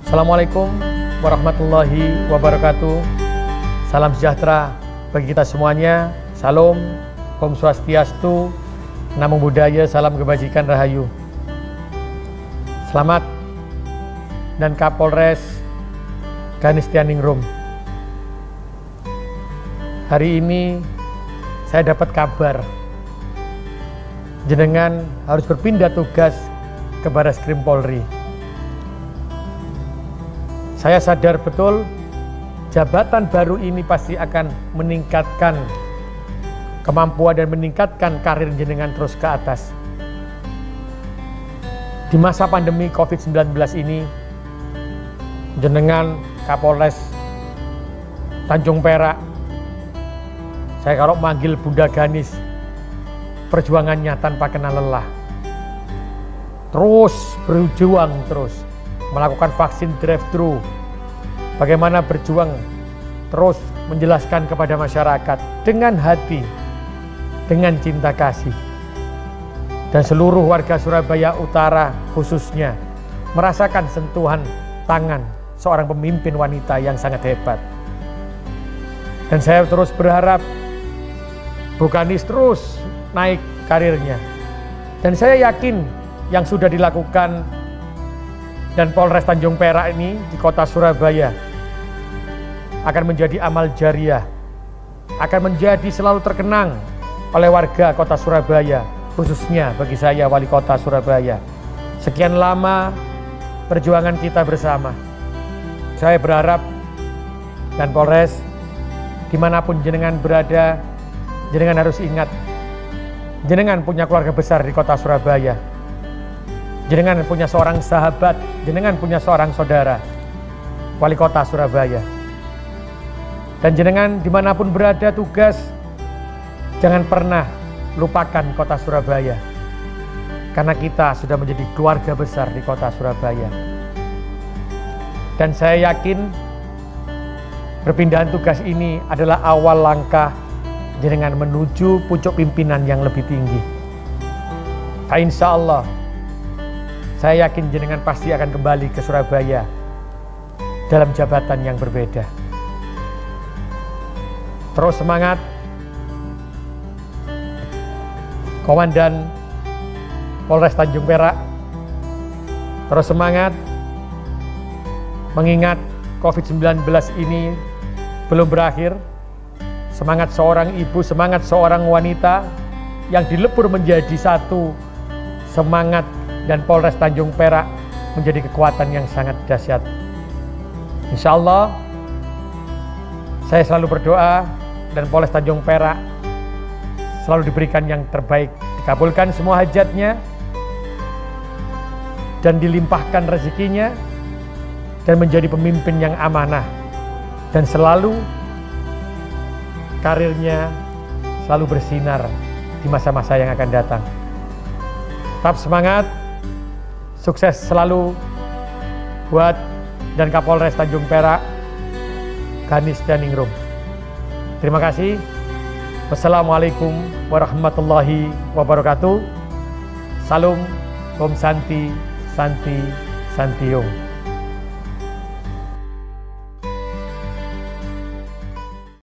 Assalamualaikum warahmatullahi wabarakatuh. Salam sejahtera bagi kita semuanya. Salam, Om Swastiastu, Namo Buddhaya, salam kebajikan rahayu. Selamat dan Kapolres Ganistyaningrum. Hari ini saya dapat kabar jenengan harus berpindah tugas ke Barreskrim Polri. Saya sadar betul jabatan baru ini pasti akan meningkatkan kemampuan dan meningkatkan karir jenengan terus ke atas. Di masa pandemi COVID-19 ini, jenengan Kapolres Tanjung Perak, saya kalau manggil Bunda Ganis, perjuangannya tanpa kenal lelah. Terus berjuang terus. Melakukan vaksin drive-thru, bagaimana berjuang terus menjelaskan kepada masyarakat dengan hati, dengan cinta kasih. Dan seluruh warga Surabaya Utara khususnya merasakan sentuhan tangan seorang pemimpin wanita yang sangat hebat. Dan saya terus berharap Bu Ganis terus naik karirnya. Dan saya yakin yang sudah dilakukan dan Polres Tanjung Perak ini di kota Surabaya akan menjadi amal jariah, akan menjadi selalu terkenang oleh warga kota Surabaya, khususnya bagi saya wali kota Surabaya. Sekian lama perjuangan kita bersama. Saya berharap dan Polres, dimanapun jenengan berada, jenengan harus ingat, jenengan punya keluarga besar di kota Surabaya. Jenengan punya seorang sahabat, jenengan punya seorang saudara, wali kota Surabaya. Dan jenengan dimanapun berada tugas, jangan pernah lupakan kota Surabaya. Karena kita sudah menjadi keluarga besar di kota Surabaya. Dan saya yakin perpindahan tugas ini adalah awal langkah jenengan menuju pucuk pimpinan yang lebih tinggi. Insya Allah, saya yakin jenengan pasti akan kembali ke Surabaya dalam jabatan yang berbeda. Terus semangat, Komandan Polres Tanjung Perak. Terus semangat, mengingat COVID-19 ini belum berakhir. Semangat seorang ibu, semangat seorang wanita yang dilebur menjadi satu semangat. Dan Polres Tanjung Perak menjadi kekuatan yang sangat dahsyat. Insya Allah, saya selalu berdoa dan Polres Tanjung Perak selalu diberikan yang terbaik, dikabulkan semua hajatnya dan dilimpahkan rezekinya dan menjadi pemimpin yang amanah dan selalu karirnya selalu bersinar di masa-masa yang akan datang. Tetap semangat. Sukses selalu buat dan Kapolres Tanjung Perak Ganistyaningrum. Terima kasih. Wassalamualaikum warahmatullahi wabarakatuh. Salam, Om Santi, Santi, Santiung.